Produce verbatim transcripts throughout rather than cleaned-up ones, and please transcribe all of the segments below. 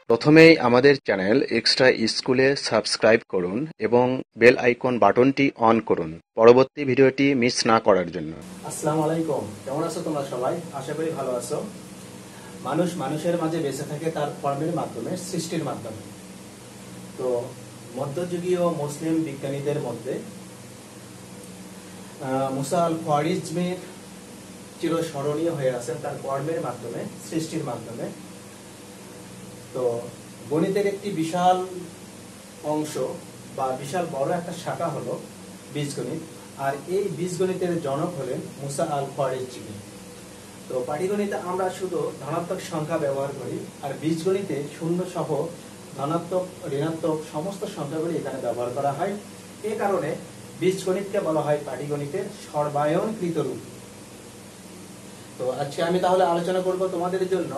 প্রথমেই আমাদের channel extra স্কুলে সাবস্ক্রাইব করুন এবং বেল আইকন বাটনটি অন করুন পরবর্তী ভিডিওটি মিস না করার জন্য। আসসালামু আলাইকুম, কেমন আছো তোমরা সবাই? আশা করি ভালো আছো। মানুষ মানুষের মাঝে বেঁচে থাকে তার কর্মের মাধ্যমে, সৃষ্টির মাধ্যমে। তো মধ্যযুগীয় মুসলিম বিজ্ঞানীদের মধ্যে মুসা আল খোয়ারিজমির চিরস্মরণীয় হয়ে আছেন তার কর্মের মাধ্যমে, সৃষ্টির মাধ্যমে। তো গণিতের একটি বিশাল অংশ বা বিশাল বড় একটা শাখা হলো বীজগণিত, আর এই বীজগণিতের জনক হলেন মুসা আল খোয়ারিজমি। তো পাটিগণিতে আমরা শুধু ধনাত্মক সংখ্যা ব্যবহার করি, আর বীজগণিতে শূন্য সহ ধনাত্মক, ঋণাত্মক সমস্ত সংখ্যাগুলি এখানে ব্যবহার করা হয়। এই কারণে বীজগণিতকে বলা হয় পাটিগণিতের সর্বায়নকৃত রূপ। তো আজকে আমি তাহলে আলোচনা করব তোমাদের জন্য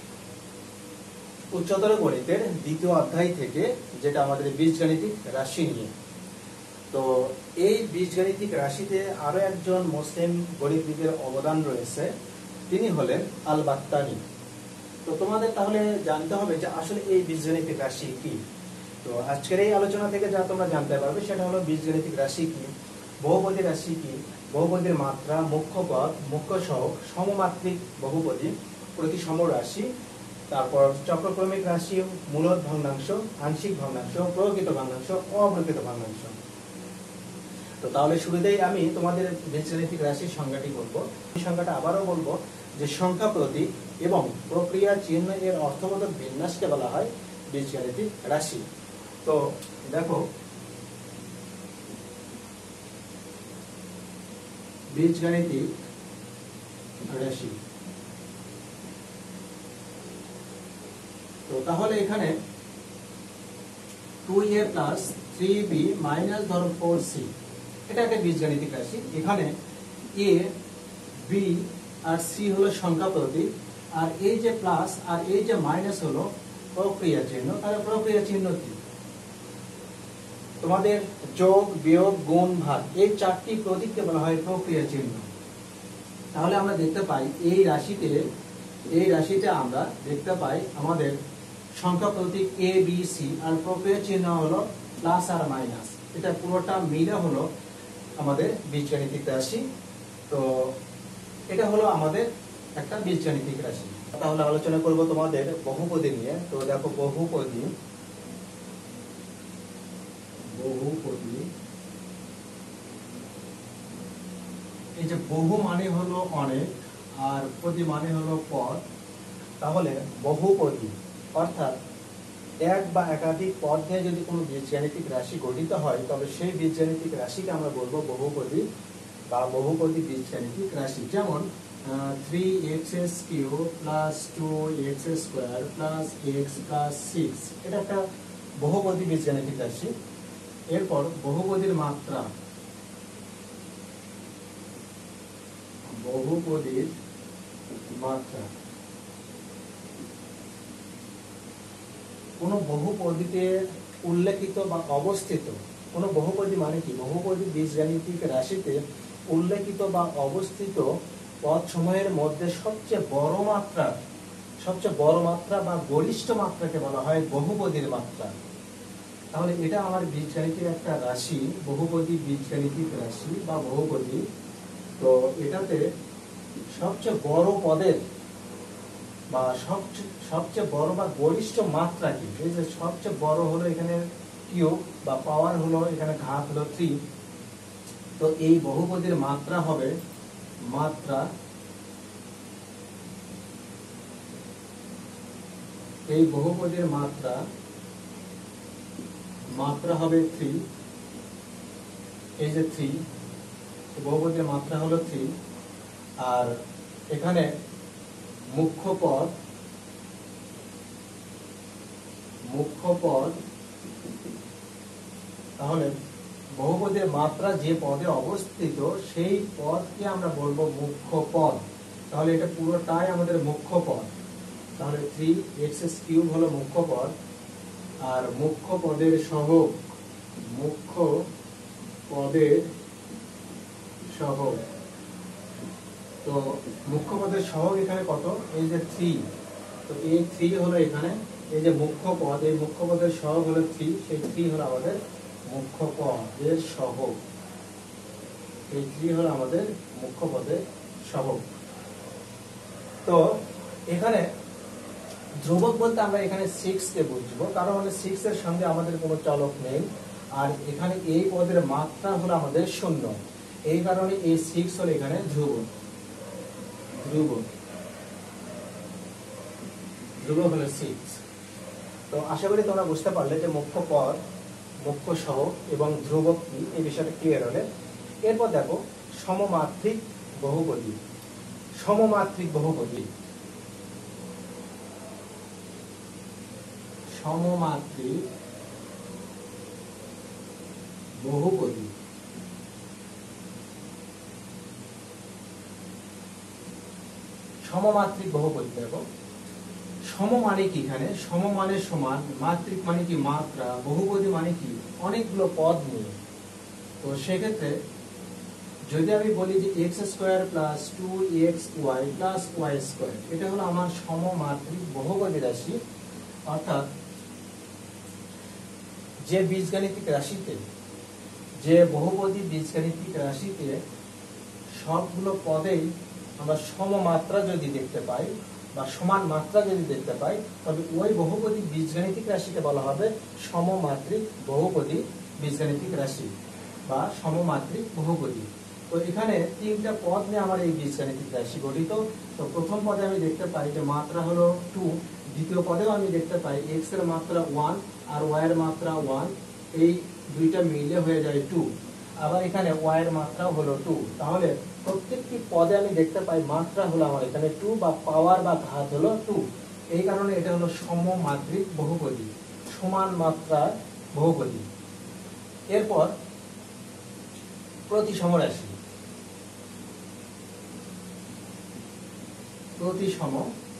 উচ্চতর গণিতের দ্বিতীয় অধ্যায় থেকে, যেটা আমাদের বীজগাণিতিক রাশি নিয়ে। তো এই বীজগাণিতিক রাশিতে আরো একজন মুসলিম গণিতবিদের অবদান রয়েছে, তিনি হলেন আল বাত্তানি। তো তোমাদের তাহলে জানতে হবে যে আসলে এই বীজগাণিতিক রাশি কি। তো আজকের এই আলোচনা থেকে যা তোমরা জানতে পারবে সেটা হলো বীজগাণিতিক রাশি কি, বহুপদী রাশি কি, বহুপদীর মাত্রা, মুখ্য পদ, মুখ্য সহগ, সমমাত্রিক বহুপদী, প্রতিসম রাশি, তারপর চক্রক্রমিক রাশি, মূলদ ভগ্নাংশ, আংশিক ভগ্নাংশ, প্রকৃত ভগ্নাংশ, অপ্রকৃত ভগ্নাংশ। তো তাহলে শুরুতেই আমি তোমাদের বীজগাণিতিক রাশির সংজ্ঞাটি বলবো। এই সংজ্ঞাটা আবারও বলবো যে সংখ্যা প্রতীক এবং প্রক্রিয়া চিহ্ন এর অর্থবোধক বিন্যাসকে বলা হয় বীজগাণিতিক রাশি। তো দেখো, বীজগাণিতিক রাশি। তো তাহলে এখানে two A plus three B minus ধরো ফোর সি, এটা একটা বীজগাণিতিক রাশি। এখানে এ, বি আর সি হলো সংখ্যা প্রতীক, আর এই যে প্লাস আর এই যে মাইনাস হলো প্রক্রিয়া চিহ্ন। তাহলে প্রক্রিয়া চিহ্ন কি? তোমাদের যোগ, বিয়োগ, গুণ, ভাগ এই চারটি প্রতীককে বলা হয় প্রক্রিয়া চিহ্ন। তাহলে আমরা দেখতে পাই এই রাশিতে এই রাশিতে আমরা দেখতে পাই আমাদের সংখ্যা প্রতীক এ, বি, সি, আর প্রক্রিয়া চিহ্ন হলো প্লাস আর মাইনাস। এটা পুরোটা মিলে হলো আমাদের বীজগাণিতিক রাশি। তো এটা হলো আমাদের একটা বীজগাণিতিক রাশি। তাহলে আলোচনা করব তোমাদের বহুপদী নিয়ে। তো দেখো, বহুপদী বহুপদী এই যে বহু মানে হলো অনেক, আর পদী মানে হলো পদ। তাহলে বহুপদী অর্থাৎ এক বা একাধিক পদ নিয়ে যদি কোনো বীজগাণিতিক রাশি গঠিত হয়, তবে সেই বীজগাণিতিক রাশিকে আমরা বলবো বহুপদী বা বহুপদী বীজগাণিতিক রাশি। যেমন three x cube plus two x square plus x plus six, এটা একটা বহুপদী বীজগাণিতিক রাশি। এরপর বহুপদীর মাত্রা, বহুপদীর মাত্রা কোন বহুপদীতে উল্লেখিত বা অবস্থিত, কোন বহুপদী মানে কি? বহুপদী বীজগাণিতিক রাশিতে উল্লেখিত বা অবস্থিত পদ সমূহের মধ্যে সবচেয়ে বড় মাত্রা, সবচেয়ে বড় মাত্রা বা গরিষ্ঠ মাত্রাকে বলা হয় বহুপদীর মাত্রা। তাহলে এটা আমার বীজগাণিতিক একটা রাশি, বহুপদী বীজগাণিতিক রাশি বা বহুপদী। তো এটাতে সবচেয়ে বড় পদের বা সবচেয়ে সবচেয়ে বড় বা গরিষ্ঠ মাত্রা কি? এই যে সবচেয়ে বড় হলো এখানে কিউব বা পাওয়ার হলো এখানে ঘাত হলো থ্রি। তো এই বহুপদীর মাত্রা হবে মাত্রা এই বহুপদীর মাত্রা মাত্রা হবে থ্রি। এই যে থ্রি, বহুপদীর মাত্রা হলো থ্রি। আর এখানে মুখ্য পদ মুখ্য পদ তাহলে বহুপদীর মাত্রা যে পদে অবস্থিত সেই পদকে আমরা বলবো মুখ্য পদ। তাহলে এটা পুরোটাই আমাদের মুখ্য পদ। তাহলে থ্রি এক্স কিউব হলো মুখ্য পদ, আর মুখ্য পদের সহগ, মুখ্য পদের সহগ। তো মুখ্য পদের সহগ এখানে কত? এই যে থ্রি। তো এই থ্রি হলো এখানে এই যে মুখ্য পদ, এই মুখ্য পদের সহগ হলো থ্রি, সেই থ্রি হলো আমাদের মুখ্য পদের সহগ। এই থ্রি হলো আমাদের মুখ্য পদের সহগ। তো এখানে ধ্রুবক বলতে আমরা এখানে সিক্স কে বুঝবো, কারণ মানে সিক্স এর সঙ্গে আমাদের কোনো চলক নেই, আর এখানে এই পদের মাত্রা হলো আমাদের শূন্য, এই কারণে এই সিক্স হলো এখানে ধ্রুবক। ধ্রুবক ধ্রুবক হলো সিক্স। তো আশা করি তোমরা বুঝতে পারলে যে মুখ্য পদ, মুখ্য সহগ এবং ধ্রুবক কি, এই বিষয়টা ক্লিয়ার হলে। এরপর দেখো সমমাত্রিক বহুপদী। সমমাত্রিক বহুপদী সমমাত্রিক বহুপদী সমমাত্রিক বহুপদী দেখো, সম মানে কি, এখানে সম মানে সমান, মাত্রিক মানে কি মাত্রা, বহুপদী মানে কি অনেকগুলো পদ নিয়ে। তো সেক্ষেত্রে যদি আমি বলি যে x square plus two x y plus y square, এটা হলো আমার সমমাত্রিক বহুপদী রাশি। অর্থাৎ যে বীজগাণিতিক রাশিতে, যে বহুপদী বীজগাণিতিক রাশিতে সবগুলো পদেই আমরা সমমাত্রা যদি দেখতে পাই বা সমান মাত্রা যদি দেখতে পাই, তবে ওই বহুপদী বীজগাণিতিক রাশিকে বলা হবে সমমাত্রিক বহুপদী বীজগাণিতিক রাশি বা সমমাত্রিক বহুপদী। তো এখানে তিনটা পদ নিয়ে আমার এই বীজগাণিতিক রাশি গঠিত। তো প্রথম পদে আমি দেখতে পাই যে মাত্রা হলো টু, দ্বিতীয় পদেও আমি দেখতে পাই এক্স এর মাত্রা ওয়ান আর ওয়াই এর মাত্রা ওয়ান, এই দুইটা মিলে হয়ে যায় টু। আবার এখানে ওয়াই এর মাত্রাও হলো টু। তাহলে প্রত্যেকটি পদে আমি দেখতে পাই মাত্রা হলো আমার এখানে টু বা পাওয়ার বা ঘাত হলো টু। এই কারণে এটা হলো সমমাত্রিক বহুপদী, সমান মাত্রার বহুপদী। এরপর প্রতিসম রাশি। প্রতিসম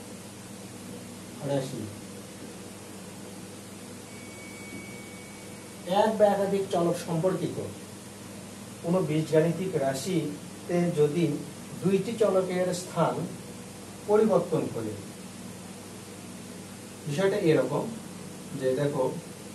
রাশি এক বা একাধিক চলক সম্পর্কিত কোন বীজগাণিতিক রাশিতে যদি দুইটি চলকের স্থান পরিবর্তন করে, বিষয়টা এরকম যে দেখো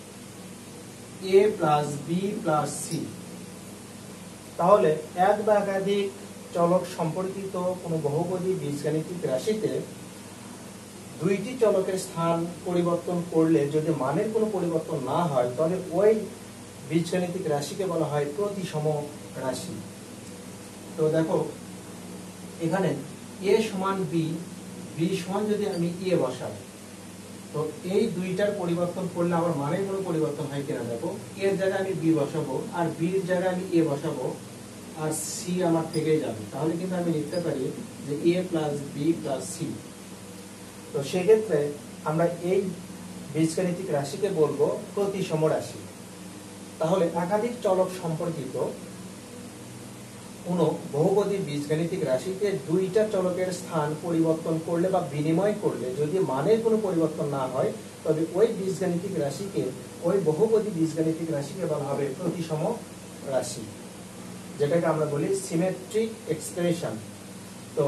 A plus B plus C, তাহলে এক বা একাধিক চলক সম্পর্কিত কোন বহুপদী বীজগাণিতিক রাশিতে দুইটি চলকের স্থান পরিবর্তন করলে যদি মানের কোনো পরিবর্তন না হয়, তাহলে ওই বীজগাণিতিক রাশিকে বলা হয় প্রতিসম রাশি। তো দেখো এখানে এ সমান বি, বি সমান যদি আমি এ বসাই, তো এই দুইটার পরিবর্তন করলে আমার মানের কোনো পরিবর্তন হয় কিনা দেখো, এর জায়গায় আমি বি বসাবো আর বির জায়গায় আমি এ বসাবো আর সি আমার থেকেই যাবে, তাহলে কিন্তু আমি লিখতে পারি যে A plus B plus C. তো সেক্ষেত্রে আমরা এই বীজগাণিতিক রাশিকে বলবো প্রতিসম রাশি। তাহলে একাধিক চলক সম্পর্কিত কোন বহুপদী বীজগাণিতিক রাশিতে দুইটা চলকের স্থান পরিবর্তন করলে বা বিনিময় করলে যদি মানের কোনো পরিবর্তন না হয়, তবে ওই বীজগাণিতিক রাশিকে, ওই বহুপদী বীজগাণিতিক রাশিকে বলা হবে প্রতিসম রাশি, যেটাকে আমরা বলি সিমেট্রিক এক্সপ্রেশন। তো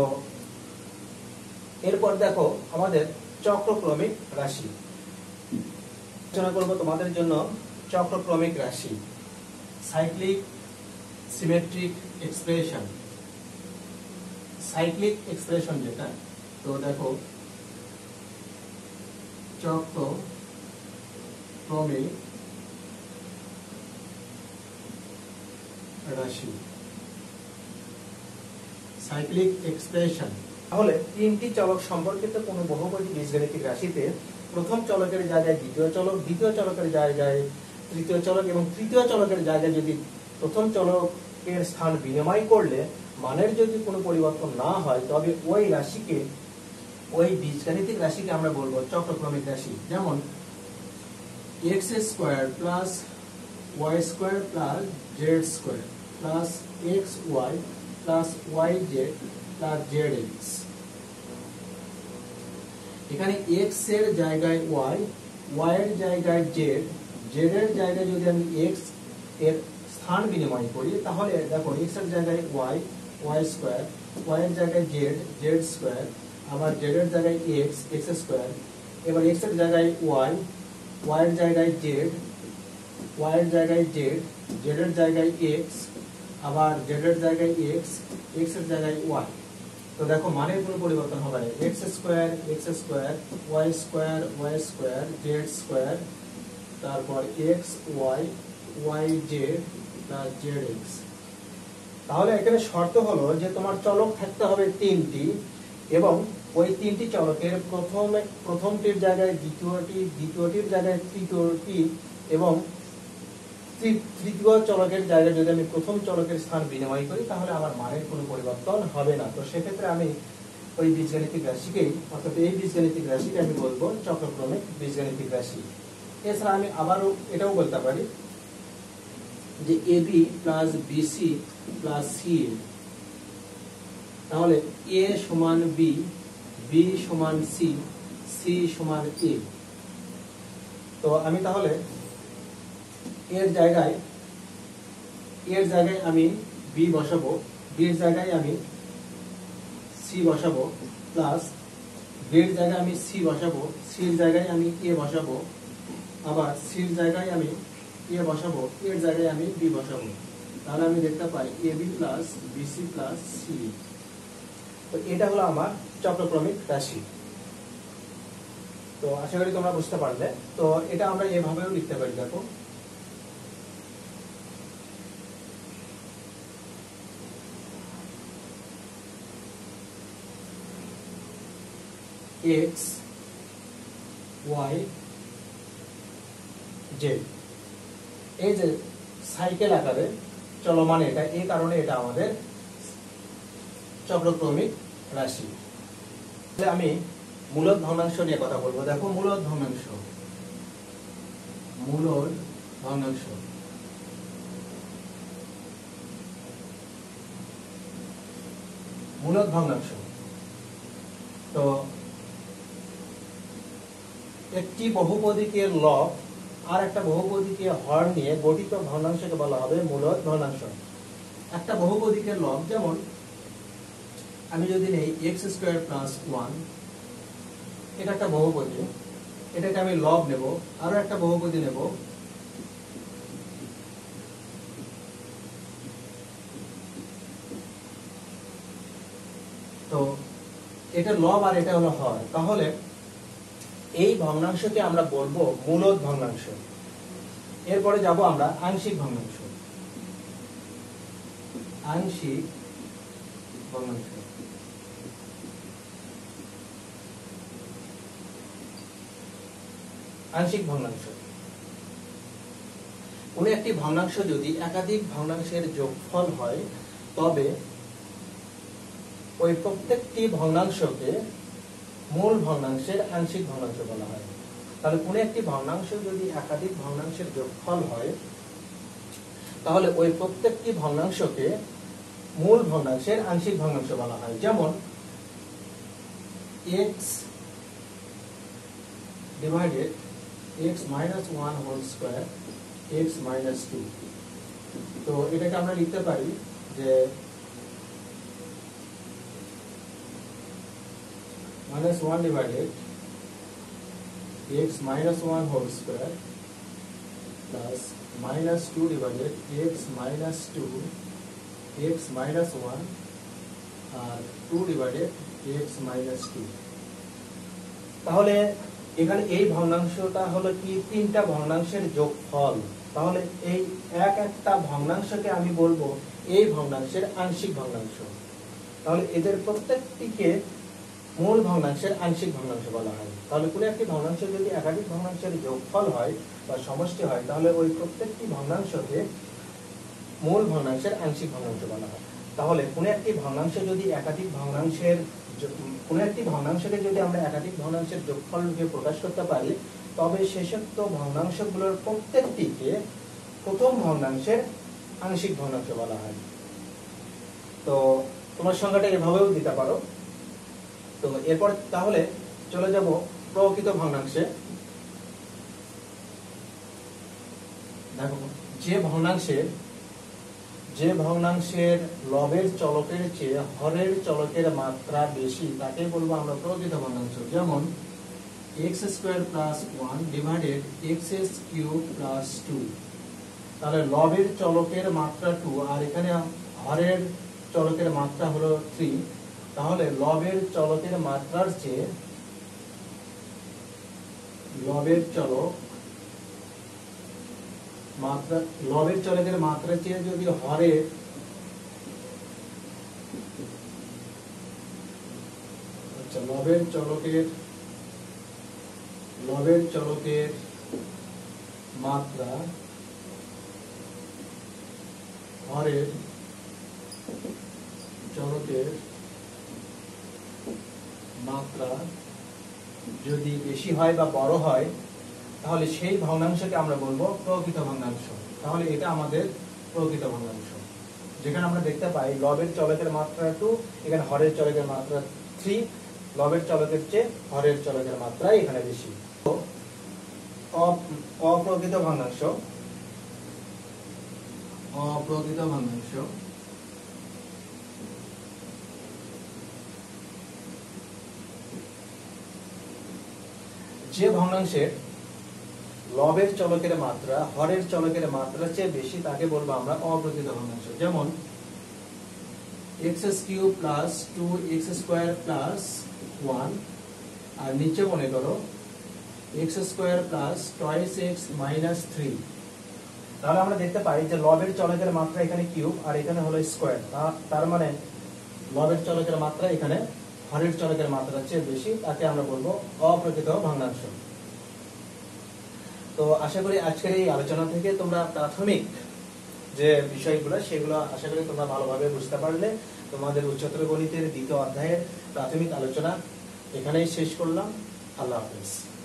এরপর দেখো আমাদের চক্রক্রমিক রাশি আলোচনা করব তোমাদের জন্য। চক্রক্রমিক রাশি, cyclic symmetric expression, cyclic expression যেটা, তো দেখো চক্রক্রমিক রাশি, সাইক্লিক এক্সপ্রেশন। তাহলে তিনটি চলক সম্পর্কিত কোন বহুপদী বীজগাণিতিক রাশিতে প্রথম চলকের জায়গায় দ্বিতীয় চলক, দ্বিতীয় চলকের জায়গায় তৃতীয় চলক এবং তৃতীয় চলকের জায়গায় যদি প্রথম চলকের স্থান বিনিময় করলে মানের যদি কোনো পরিবর্তন না হয়, তবে ওই রাশিকে, ওই বীজগাণিতিক রাশিকে আমরা বলবো চক্রক্রমিক রাশি। যেমন x square plus y square plus z square plus x y plus y z plus z x. এখানে এক্স এর জায়গায় ওয়াই, ওয়াই এর জায়গায় জেড, জেড এর জায়গায় যদি আমি এক্স এর স্থান বিনিময় করি, তাহলে দেখো এক্স এর জায়গায় ওয়াই, ওয়াই স্কোয়ার, ওয়াই এর জায়গায় জেড, জেড স্কোয়ার, আবার জেড এর জায়গায় এক্স, এক্স স্কোয়ার, এবার এক্স এর জায়গায় ওয়াই, ওয়াই এর জায়গায় জেড, ওয়াই এর জায়গায় জেড, জেড এর জায়গায় এক্স, আবার জেড এর জায়গায় এক্স, এক্স এর জায়গায় ওয়াই। তো দেখো মানের কোনো পরিবর্তন হবে না, x square x square, y square y square, z square, তারপর x y, y z plus z x. তাহলে এখানে শর্ত হলো যে তোমার চলক থাকতে হবে তিনটি, এবং ওই তিনটি চলকের প্রথম প্রথমটির জায়গায় দ্বিতীয়টি, দ্বিতীয়টির জায়গায় তৃতীয়টি, এবং তৃতীয় চলকের জায়গায় যদি আমি প্রথম চলকের স্থান বিনিময় করি তাহলে আমার মানের কোনো পরিবর্তন হবে না। তো সেক্ষেত্রে আমি ওই বীজগাণিতিক রাশিকেই, অর্থাৎ এই বীজগাণিতিক রাশিকে আমি বলবো চক্রক্রমিক বীজগাণিতিক রাশি। এছাড়া আমি আবারও এটাও বলতে পারি যে A B plus BC plus C A, তাহলে এ সমান বি, বি সমান সি, সি সমান এ। তো আমি তাহলে এর জায়গায় এর জায়গায় আমি বি বসাবো, বি এর জায়গায় আমি সি বসাবো, প্লাস বি এর জায়গায় আমি সি বসাবো, সি এর জায়গায় আমি এ বসাবো, আবার সি এর জায়গায় আমি এ বসাবো, এর জায়গায় আমি বি বসাবো। তাহলে আমি দেখতে পাই A B plus BC plus C. তো এটা হলো আমার চক্রক্রমিক রাশি। তো আশা করি তোমরা বুঝতে পারলে। তো এটা আমরা এভাবেও লিখতে পারি, দেখো এক্স ওয়াই জেড, এই যে সাইকেল আকারে চলমান, এটা এই কারণে এটা আমাদের চক্রক্রমিক রাশি। আমি মূলদ ভগ্নাংশ নিয়ে কথা বলবো। দেখো মূলদ ভগ্নাংশ, মূলদ ভগ্নাংশ মূলদ ভগ্নাংশ তো একটি বহুপদীকে লব আর একটা বহুপদীকে হর নিয়ে গঠিত ভগ্নাংশকে বলা হবে মূলদ ভগ্নাংশ। একটা বহুপদীকে লব, যেমন আমি যদি নেই এক্স স্কোয়ার প্লাস ওয়ান, এটা একটা বহুপদী, এটাকে আমি লব নেব, আরো একটা বহুপদী নেব, তো এটা লব আর এটা হলো হর, তাহলে এই ভগ্নাংশকে আমরা বলবো মূলদ ভগ্নাংশ। এরপরে যাব আমরা আংশিক ভগ্নাংশ। আংশিক ভগ্নাংশ আংশিক ভগ্নাংশ কোন একটি ভগ্নাংশ যদি একাধিক ভগ্নাংশের যোগফল হয় তবে ওই প্রত্যেকটি ভগ্নাংশকে মূল ভগ্নাংশের আংশিক ভগ্নাংশ বলা হয়। তাহলে কোন একটি ভগ্নাংশ যদি একাধিক ভগ্নাংশের যোগফল হয় তাহলে ওই প্রত্যেকটি ভগ্নাংশকে মূল ভগ্নাংশের আংশিক ভগ্নাংশ বলা হয়। যেমন x divided x minus one whole square x minus two. তো এটাকে আমরা লিখতে পারি যে minus one divided x minus one whole square plus minus two divided x minus two x minus one আর two divided x minus two। তাহলে এখানে এই ভগ্নাংশটা হলো কি তিনটা ভগ্নাংশের যোগফল। তাহলে এই এক একটা ভগ্নাংশকে আমি বলবো এই ভগ্নাংশের আংশিক ভগ্নাংশ। তাহলে এদের প্রত্যেকটিকে মূল ভগ্নাংশের আংশিক ভগ্নাংশ বলা হয়। তাহলে কোনো একটি ভগ্নাংশ যদি একাধিক ভগ্নাংশের যোগফল হয় বা সমষ্টি হয় তাহলে ওই প্রত্যেকটি ভগ্নাংশকে মূল ভগ্নাংশের আংশিক ভগ্নাংশ বলা হয়। তাহলে কোনো একটি ভগ্নাংশ যদি একাধিক ভগ্নাংশের কোনো একটি ভগ্নাংশকে যদি আমরা একাধিক ভগ্নাংশের যোগফল রূপে প্রকাশ করতে পারি তবে শেষোক্ত ভগ্নাংশগুলোর প্রত্যেকটিকে প্রথম ভগ্নাংশের আংশিক ভগ্নাংশ বলা হয়। তো তোমার সংজ্ঞাটা এভাবেও দিতে পারো। তো এরপর তাহলে চলে যাব প্রকৃত ভগ্নাংশে। দেখো যে ভগ্নাংশের যে ভগ্নাংশের লবের চলকের চেয়ে হরের চলকের মাত্রা বেশি তাকে বলবো আমরা প্রকৃত ভগ্নাংশ। যেমন x square plus one divided x s cube plus two. তাহলে লবের চলকের মাত্রা টু আর এখানে হরের চলকের মাত্রা হলো থ্রি। তাহলে লবের চলকের মাত্রার চেয়ে লবের চলক মাত্রা লবের চলকের মাত্রার চেয়ে যদি হরের আচ্ছা লবের চলকের লবের চলকের মাত্রা হরের চলকের মাত্রা যদি বেশি হয় বা বড় হয় তাহলে সেই ভগ্নাংশকে আমরা বলবো প্রকৃত ভগ্নাংশ। তাহলে এটা আমাদের প্রকৃত ভগ্নাংশ, যেখানে আমরা দেখতে পাই লবের চলকের মাত্রা টু, এখানে হরের চলকের মাত্রা থ্রি, লবের চলকের চেয়ে হরের চলকের মাত্রা এখানে বেশি। অপ্রকৃত ভগ্নাংশ অপ্রকৃত ভগ্নাংশ যে ভগ্নাংশের লবের চলকের মাত্রা হরের চলকের মাত্রার চেয়ে বেশি তাকে বলবো আমরা অপ্রকৃত ভগ্নাংশ। যেমন x cube plus two x square plus one, আর নিচে মনে করো x square plus twice x minus three. তাহলে আমরা দেখতে পাই যে লবের চলকের মাত্রা এখানে কিউব আর এখানে হলো স্কোয়ার, তার মানে লবের চলকের মাত্রা এখানে হরের চলকের মাত্রার চেয়ে বেশি, তাকে আমরা বলবো অপ্রকৃত ভগ্নাংশ। তো আশা করি আজকের এই আলোচনা থেকে তোমরা প্রাথমিক যে বিষয়গুলো সেগুলো আশা করি তোমরা ভালোভাবে বুঝতে পারলে। তোমাদের উচ্চতর গণিতের দ্বিতীয় অধ্যায়ের প্রাথমিক আলোচনা এখানেই শেষ করলাম। আল্লাহ হাফেজ।